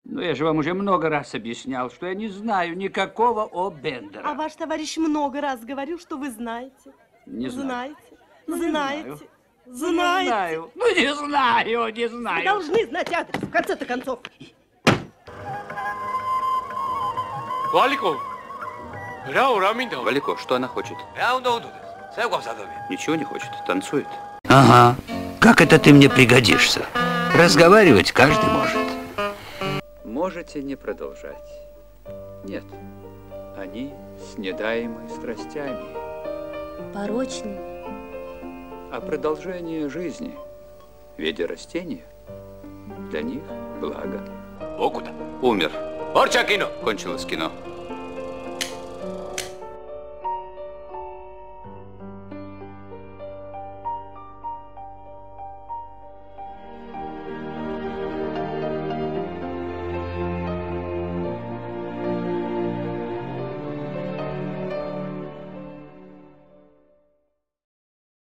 Ну, я же вам уже много раз объяснял, что я не знаю никакого о Бендера. А ваш товарищ много раз говорил, что вы знаете. Не знаю. Знаете. Не знаю. Ну, не знаю, не знаю. Вы должны знать адрес, в конце-то концов. Валико, Валико, что она хочет? Ничего не хочет, танцует. Ага, как это ты мне пригодишься? Разговаривать каждый может. Можете не продолжать. Нет, они снедаемы страстями. Порочный. А продолжение жизни в виде растения для них благо. Окуда. Умер. Орча кино. Кончилось кино.